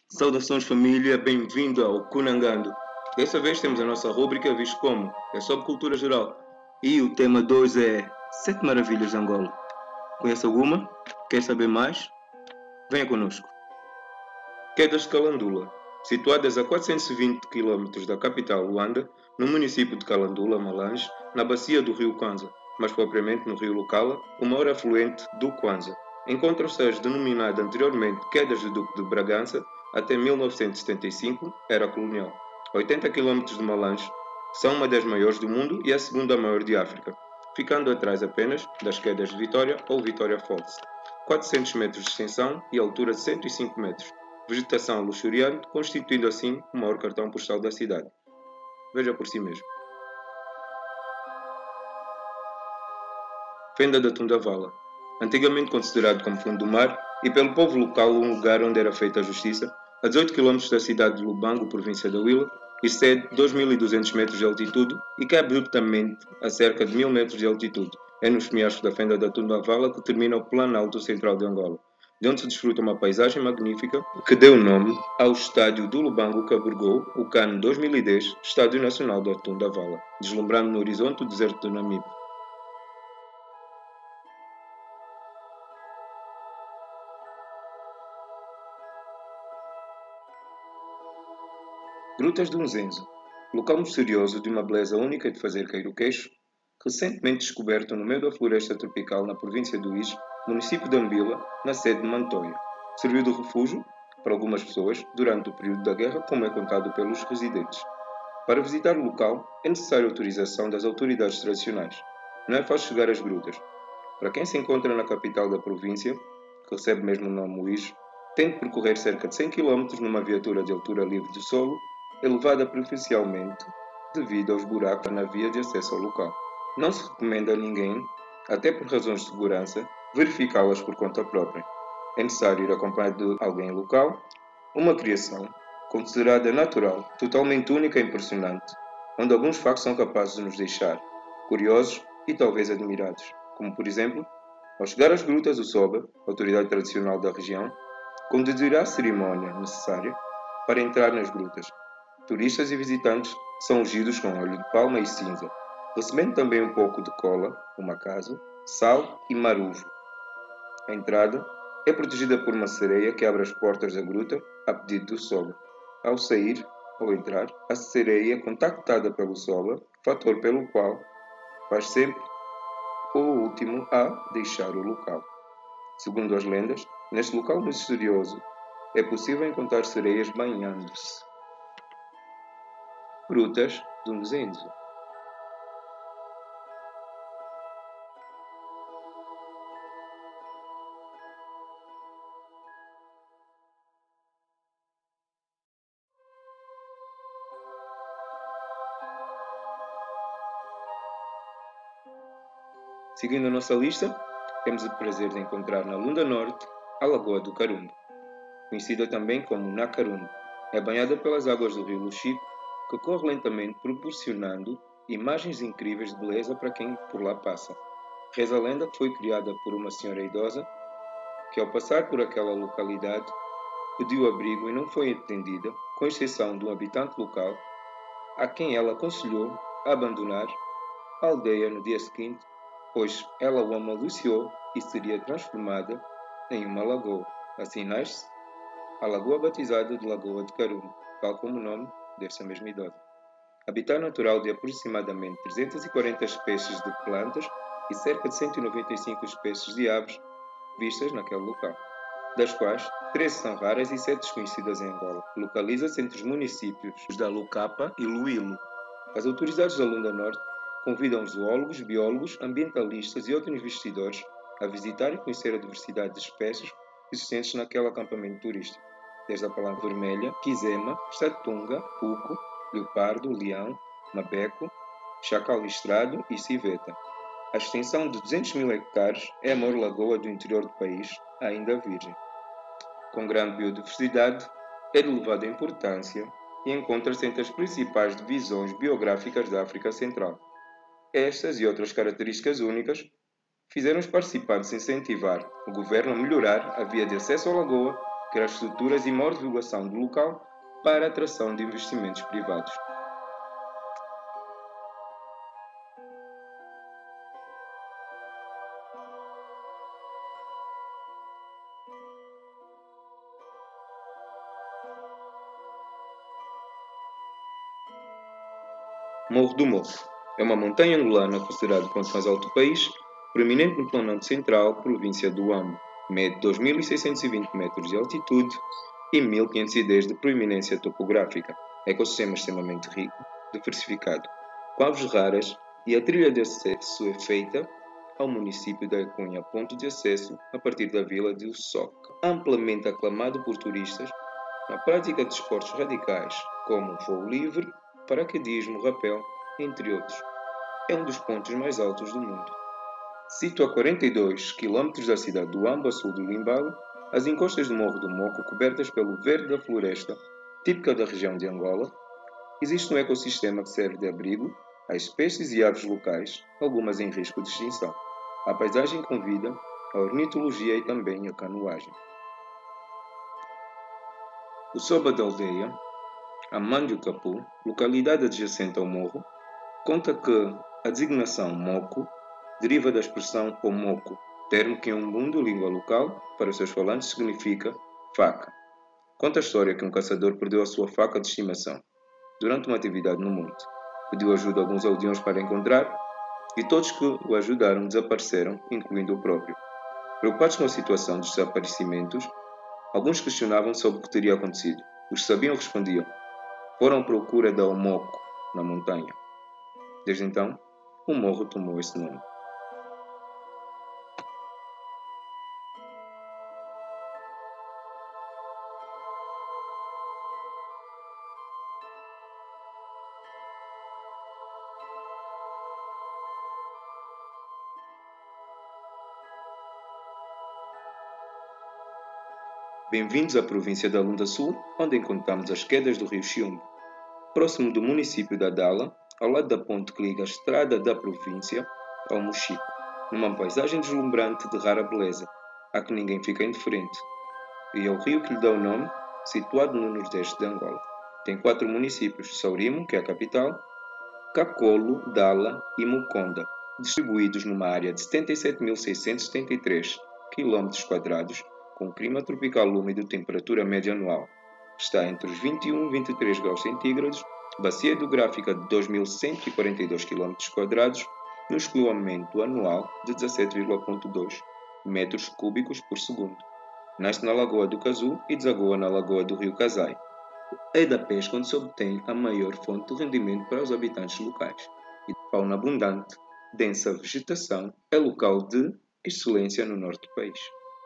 Saudações família, bem-vindo ao Kunangando. Dessa vez temos a nossa rúbrica visto como é sobre cultura geral e o tema 2 é 7 maravilhas de Angola. Conhece alguma? Quer saber mais? Venha conosco. Quedas de Calandula. Situadas a 420 km da capital Luanda, no município de Calandula, Malange, na bacia do rio Kwanza, mais propriamente no rio Lucala, o maior afluente do Kwanza. Encontram-se as denominadas anteriormente Quedas do Duque de Bragança, até 1975, era colonial. 80 km de Malange, são uma das maiores do mundo e a segunda maior de África, ficando atrás apenas das Quedas de Vitória ou Vitória Falls. 400 metros de extensão e altura de 105 metros. Vegetação luxuriante, constituindo assim o maior cartão postal da cidade. Veja por si mesmo. Fenda da Tundavala. Antigamente considerado como fundo do mar e pelo povo local um lugar onde era feita a justiça, a 18 km da cidade de Lubango, província da Huila, excede 2.200 metros de altitude e cai abruptamente a cerca de 1.000 metros de altitude. É nos penhascos da Fenda da Tundavala que termina o Planalto Central de Angola, de onde se desfruta uma paisagem magnífica que deu nome ao estádio do Lubango que abrigou o CAN 2010, Estádio Nacional da Tundavala, deslumbrando no horizonte o deserto do Namibe. Grutas de Unzenzo, local misterioso de uma beleza única de fazer cair o queixo, recentemente descoberto no meio da floresta tropical na província do Ije, município de Ambila, na sede de Mantoia. Serviu de refúgio para algumas pessoas durante o período da guerra, como é contado pelos residentes. Para visitar o local, é necessária autorização das autoridades tradicionais. Não é fácil chegar às grutas. Para quem se encontra na capital da província, que recebe mesmo o nome Uíge, tem de percorrer cerca de 100 km numa viatura de altura livre de solo, elevada preferencialmente devido aos buracos na via de acesso ao local. Não se recomenda a ninguém, até por razões de segurança, verificá-las por conta própria. É necessário ir acompanhado de alguém local, uma criação considerada natural, totalmente única e impressionante, onde alguns factos são capazes de nos deixar curiosos e talvez admirados, como por exemplo, ao chegar às grutas, o Soba, autoridade tradicional da região, conduzirá a cerimónia necessária para entrar nas grutas. Turistas e visitantes são ungidos com óleo de palma e cinza, recebendo também um pouco de cola, um acaso, sal e marujo. A entrada é protegida por uma sereia que abre as portas da gruta a pedido do Soba. Ao sair ou entrar, a sereia é contactada pelo Soba, fator pelo qual faz sempre o último a deixar o local. Segundo as lendas, neste local misterioso é possível encontrar sereias banhando-se. Grutas do Unzenzo. Seguindo a nossa lista, temos o prazer de encontrar na Lunda Norte a Lagoa do Carumbo, conhecida também como Nacarumbo. É banhada pelas águas do rio Luxico, que corre lentamente, proporcionando imagens incríveis de beleza para quem por lá passa. Reza a lenda que foi criada por uma senhora idosa, que ao passar por aquela localidade, pediu abrigo e não foi atendida, com exceção de um habitante local, a quem ela aconselhou a abandonar a aldeia no dia seguinte, pois ela o amaldiçoou e seria transformada em uma lagoa. Assim nasce a lagoa batizada de Lagoa de Carumbo, tal como o nome desta mesma idosa. Habitat natural de aproximadamente 340 espécies de plantas e cerca de 195 espécies de aves vistas naquele local, das quais 13 são raras e 7 desconhecidas em Angola. Localiza-se entre os municípios da Lucapa e Luílo. As autoridades da Lunda Norte convidam zoólogos, biólogos, ambientalistas e outros investidores a visitar e conhecer a diversidade de espécies existentes naquele acampamento turístico, desde a palma vermelha, quizema, satunga, puco, leopardo, leão, mabeco, chacal listrado e civeta. A extensão de 200 mil hectares é a maior lagoa do interior do país, ainda virgem. Com grande biodiversidade, é de elevada importância e encontra-se entre as principais divisões biográficas da África Central. Estas e outras características únicas fizeram os participantes incentivar o governo a melhorar a via de acesso à lagoa, infraestruturas e maior divulgação do local para a atração de investimentos privados. Morro do Moco é uma montanha angolana considerada o ponto mais alto do país, proeminente no Planalto Central, província do Huambo. Mede 2.620 metros de altitude e 1.510 de proeminência topográfica. Ecossistema extremamente rico, diversificado, com aves raras, e a trilha de acesso é feita ao município da Cunha, ponto de acesso a partir da vila de Soca. Amplamente aclamado por turistas na prática de esportes radicais, como voo livre, paraquedismo, rapel, entre outros. É um dos pontos mais altos do mundo. Sito a 42 km da cidade do Huambo, a sul do Limbalo, as encostas do Morro do Moco, cobertas pelo verde da floresta, típica da região de Angola, existe um ecossistema que serve de abrigo a espécies e aves locais, algumas em risco de extinção. A paisagem convida a ornitologia e também a canoagem. O Soba da Aldeia, a Mandio Capu, localidade adjacente ao morro, conta que a designação Moco deriva da expressão Omoco, termo que em Umbundo, língua local, para os seus falantes significa faca. Conta a história que um caçador perdeu a sua faca de estimação durante uma atividade no monte. Pediu ajuda a alguns aldeões para encontrar e todos que o ajudaram desapareceram, incluindo o próprio. Preocupados com a situação dos desaparecimentos, alguns questionavam sobre o que teria acontecido. Os que sabiam respondiam: foram à procura da Omoco, na montanha. Desde então, o morro tomou esse nome. Bem-vindos à província da Lunda Sul, onde encontramos as quedas do rio Xiumbo. Próximo do município da Dala, ao lado da ponte que liga a estrada da província ao Mochico, numa paisagem deslumbrante de rara beleza, a que ninguém fica indiferente. E é o rio que lhe dá o nome, situado no nordeste de Angola. Tem 4 municípios: Saurimo, que é a capital, Cacolo, Dala e Muconda, distribuídos numa área de 77.673 km², com clima tropical úmido e temperatura média anual, que está entre os 21 e 23 graus centígrados, bacia hidrográfica de 2.142 km², no escoamento anual de 17,2 metros cúbicos por segundo. Nasce na Lagoa do Cazu e desagoa na Lagoa do Rio Casai. É da pesca onde se obtém a maior fonte de rendimento para os habitantes locais. E de fauna abundante, densa vegetação, é local de excelência no norte do país.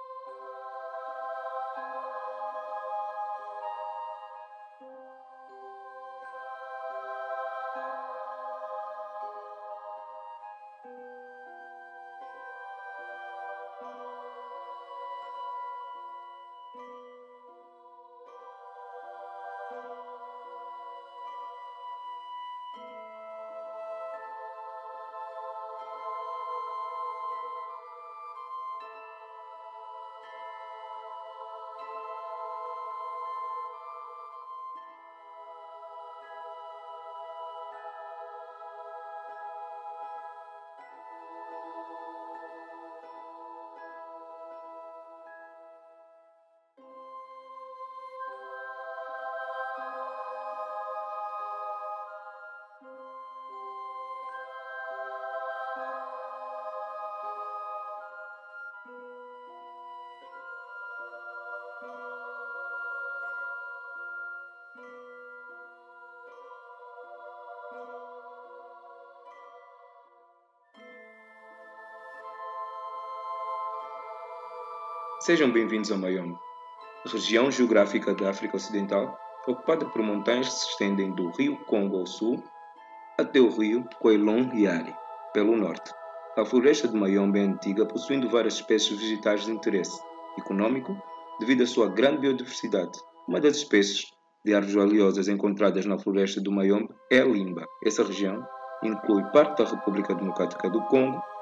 Sejam bem-vindos ao Mayombe, região geográfica da África Ocidental, ocupada por montanhas que se estendem do rio Congo ao sul até o rio Coilon-Yari, pelo norte. A floresta de Mayombe é antiga, possuindo várias espécies vegetais de interesse econômico devido à sua grande biodiversidade. Uma das espécies de árvores valiosas encontradas na floresta do Mayombe é a limba. Essa região inclui parte da República Democrática do Congo,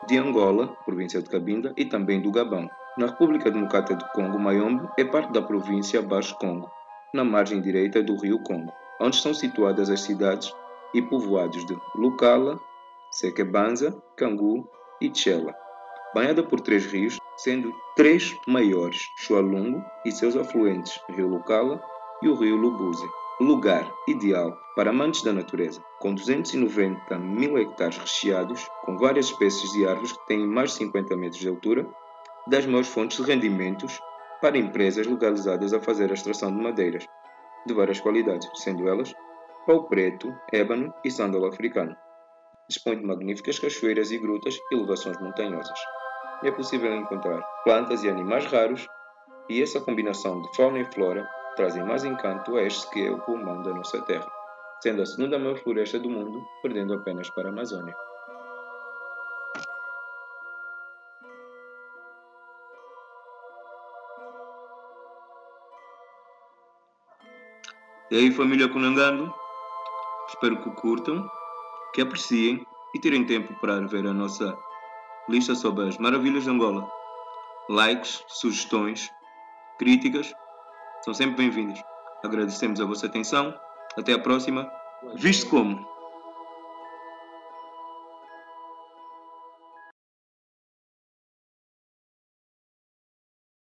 de Angola, província de Cabinda, e também do Gabão. Na República Democrática do Congo, Mayombe é parte da província Baixo Congo, na margem direita do rio Congo, onde estão situadas as cidades e povoados de Lucala, Sekebanza, Cangu e Tchela, banhada por 3 rios, sendo 3 maiores, Chualungo e seus afluentes, Rio Lucala e o Rio Lubuze. Lugar ideal para amantes da natureza, com 290 mil hectares recheados, com várias espécies de árvores que têm mais de 50 metros de altura, das maiores fontes de rendimentos para empresas legalizadas a fazer a extração de madeiras, de várias qualidades, sendo elas pau preto, ébano e sândalo africano. Dispõe de magníficas cachoeiras e grutas e elevações montanhosas. É possível encontrar plantas e animais raros, e essa combinação de fauna e flora trazem mais encanto a este que é o pulmão da nossa terra, sendo a segunda maior floresta do mundo, perdendo apenas para a Amazônia. E aí, família Kunangando, espero que curtam, que apreciem e tirem tempo para ver a nossa lista sobre as maravilhas de Angola. Likes, sugestões, críticas são sempre bem-vindas. Agradecemos a vossa atenção. Até a próxima. Visto como!